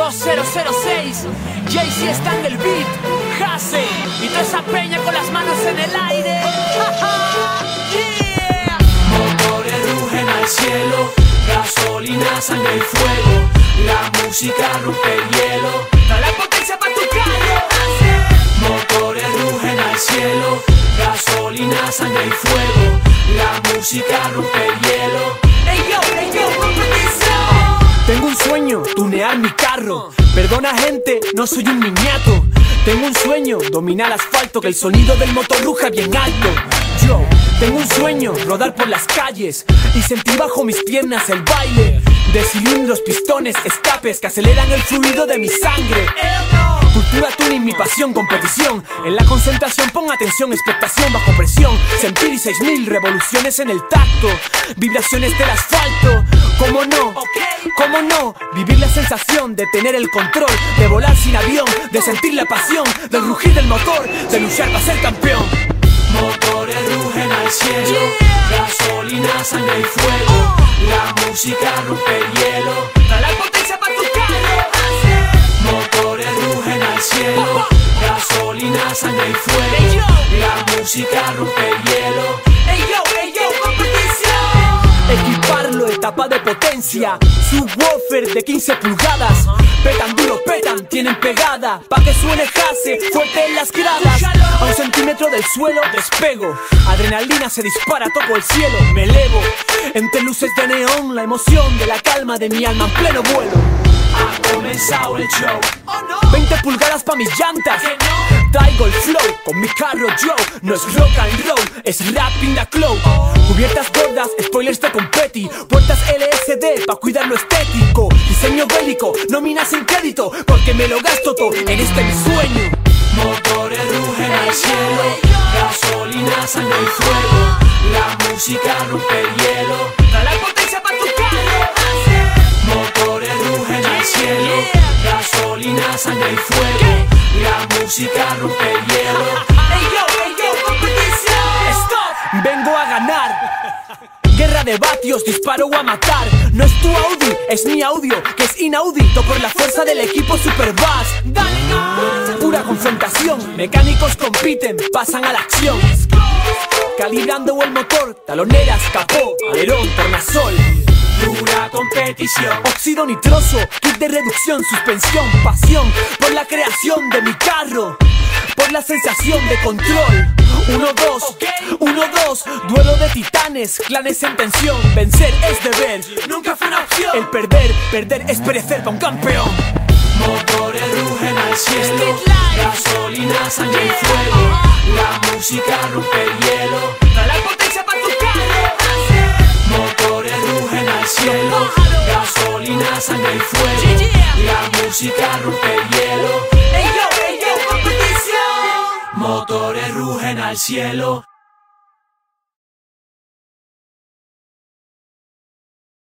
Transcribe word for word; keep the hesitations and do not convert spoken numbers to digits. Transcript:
dos cero cero seis, Jay-Z está en el beat, Hase y toda esa peña con las manos en el aire. Yeah. Motores rugen al cielo, gasolina, sangre y fuego. La música rompe el hielo, Trae la potencia pa' tu carro. motores rugen al cielo, gasolina, sangre y fuego. La música rompe el hielo. Ey yo, ey yo, competición. Tengo un sueño, tunear mi carro. Perdona gente, no soy un niñato. Tengo un sueño, dominar asfalto, que el sonido del motor ruja bien alto. Yo tengo un sueño, rodar por las calles y sentir bajo mis piernas el baile de cilindros, pistones, escapes que aceleran el fluido de mi sangre. Cultura tuning, mi pasión, competición. En la concentración pon atención, expectación bajo presión. Sentir seis mil revoluciones en el tacto, vibraciones del asfalto. ¿Cómo no? ¿Cómo no? Vivir la sensación de tener el control, de volar sin avión, de sentir la pasión, del rugir del motor, de luchar para ser campeón. Motores rugen al cielo, gasolina, sangre y fuego. La música rompe el hielo, Trae la potencia pa' tu carro. motores rugen al cielo, gasolina, sangre y Ey fuego. yo, La música rompe el hielo. ey yo, ey yo, competición. Equiparlo, etapa de potencia. Subwoofer de quince pulgadas. Petan duro, petan, tienen pegada. Pa' que suene Hase, fuerte en las gradas. A un centímetro del suelo despego. Adrenalina se dispara, toco el cielo, me elevo. Entre luces de neón, la emoción de la calma de mi alma en pleno vuelo. Ha comenzado el show. veinte pulgadas pa' mis llantas. Traigo el flow con mi carro yo. No es rock and roll, es rap in the club. Cubiertas gordas, spoilers de confetti. Puertas L S D pa' cuidar lo estético. Diseño bélico, nómina sin crédito, porque me lo gasto todo en este mi sueño. Motores rugen al cielo, gasolina, sangre y fuego. La música rompe el hielo, Trae la potencia pa' tu carro. motores rugen al cielo, gasolina, sangre y fuego. La música rompe el hielo. Ey yo, ey yo, competición. Stop, vengo a ganar. Guerra de vatios, disparo a matar. No es tu Audi, es mi audio, que es inaudito por la fuerza del equipo Superbass. Dale, Pura confrontación, mecánicos compiten, pasan a la acción. Calibrando el motor, taloneras, capó, alerón, tornasol. Dura competición, Óxido nitroso, kit de reducción, suspensión, pasión por la creación de mi carro, por la sensación de control. Uno, dos, uno, dos, duelo de titanes, clanes en tensión. Vencer es deber, nunca fue una opción. el perder, perder es perecer para un campeón. motores rugen al cielo, Street life. gasolina, sangre y fuego. La música rompe el hielo, Trae la potencia pa' tu carro. motores rugen al cielo, gasolina, sangre y fuego. La música rompe el hielo, Ey yo, ey yo, competición. motores rugen al cielo.